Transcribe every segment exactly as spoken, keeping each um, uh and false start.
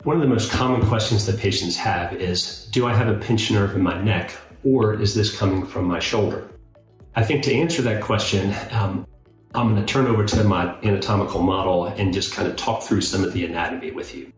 One of the most common questions that patients have is, do I have a pinched nerve in my neck, or is this coming from my shoulder? I think to answer that question, um, I'm going to turn over to my anatomical model and just kind of talk through some of the anatomy with you.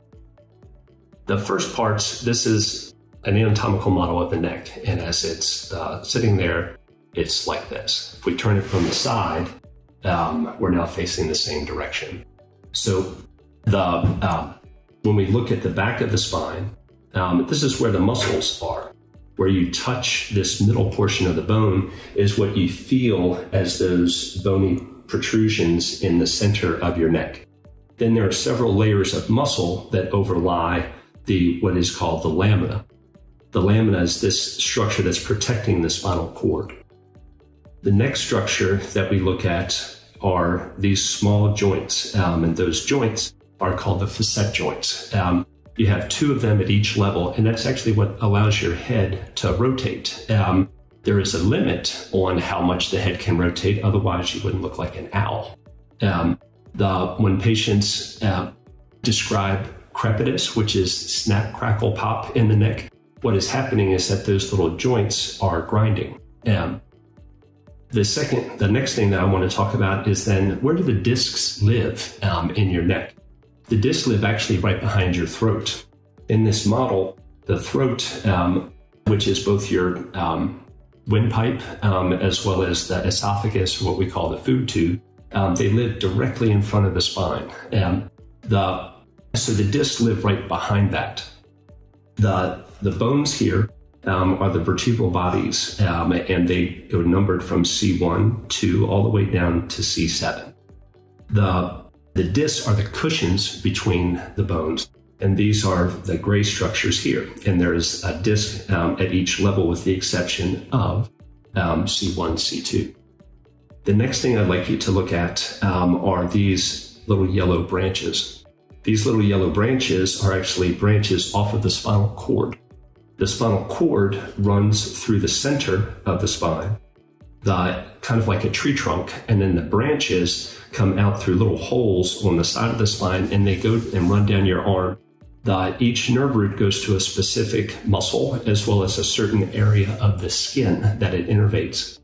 The first part, this is an anatomical model of the neck, and as it's uh, sitting there, it's like this. If we turn it from the side, um, we're now facing the same direction. So the um, when we look at the back of the spine, um, this is where the muscles are. Where you touch this middle portion of the bone is what you feel as those bony protrusions in the center of your neck. Then there are several layers of muscle that overlie the what is called the lamina. The lamina is this structure that's protecting the spinal cord. The next structure that we look at are these small joints, um, and those joints are called the facet joints. Um, you have two of them at each level, and that's actually what allows your head to rotate. Um, there is a limit on how much the head can rotate, otherwise you wouldn't look like an owl. Um, the, when patients uh, describe crepitus, which is snap, crackle, pop in the neck, what is happening is that those little joints are grinding. Um, the second, the next thing that I want to talk about is then, where do the discs live um, in your neck? The discs live actually right behind your throat. In this model, the throat, um, which is both your um, windpipe um, as well as the esophagus, or what we call the food tube, um, they live directly in front of the spine. Um, the, so the discs live right behind that. The, the bones here um, are the vertebral bodies, um, and they go numbered from C one, two, all the way down to C seven. The The discs are the cushions between the bones, and these are the gray structures here. And there's a disc um, at each level with the exception of um, C one, C two. The next thing I'd like you to look at um, are these little yellow branches. These little yellow branches are actually branches off of the spinal cord. The spinal cord runs through the center of the spine, the, kind of like a tree trunk, and then the branches come out through little holes on the side of the spine, and they go and run down your arm. The, each nerve root goes to a specific muscle as well as a certain area of the skin that it innervates.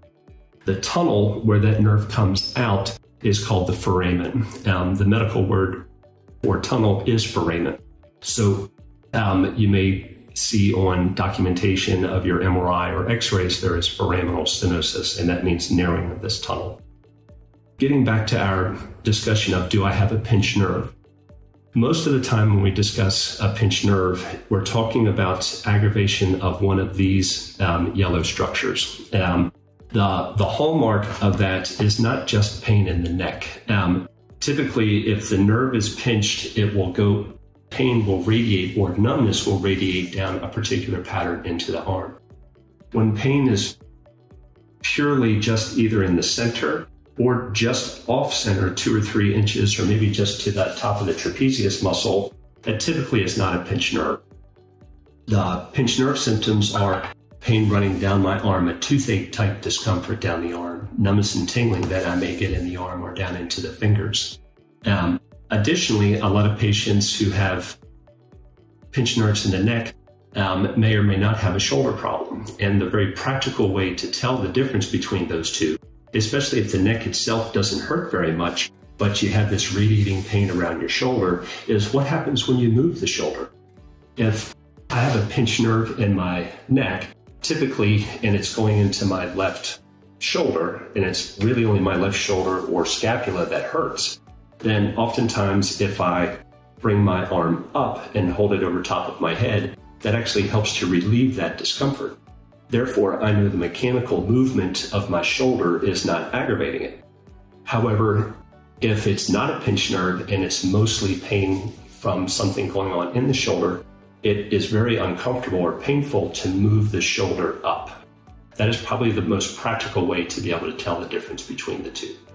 The tunnel where that nerve comes out is called the foramen. Um, the medical word for tunnel is foramen. So um, you may see on documentation of your M R I or X-rays, there is foraminal stenosis, and that means narrowing of this tunnel. Getting back to our discussion of, do I have a pinched nerve? Most of the time when we discuss a pinched nerve, we're talking about aggravation of one of these um, yellow structures. Um, the, the hallmark of that is not just pain in the neck. Um, typically, if the nerve is pinched, it will go, pain will radiate, or numbness will radiate down a particular pattern into the arm. When pain is purely just either in the center or just off center, two or three inches, or maybe just to the top of the trapezius muscle, that typically is not a pinched nerve. The pinched nerve symptoms are pain running down my arm, a toothache type discomfort down the arm, numbness and tingling that I may get in the arm or down into the fingers. Um, additionally, a lot of patients who have pinched nerves in the neck um, may or may not have a shoulder problem. And the very practical way to tell the difference between those two, especially if the neck itself doesn't hurt very much, but you have this radiating pain around your shoulder, is what happens when you move the shoulder. If I have a pinched nerve in my neck, typically, and it's going into my left shoulder, and it's really only my left shoulder or scapula that hurts, then oftentimes if I bring my arm up and hold it over top of my head, that actually helps to relieve that discomfort. Therefore, I know the mechanical movement of my shoulder is not aggravating it. However, if it's not a pinched nerve and it's mostly pain from something going on in the shoulder, it is very uncomfortable or painful to move the shoulder up. That is probably the most practical way to be able to tell the difference between the two.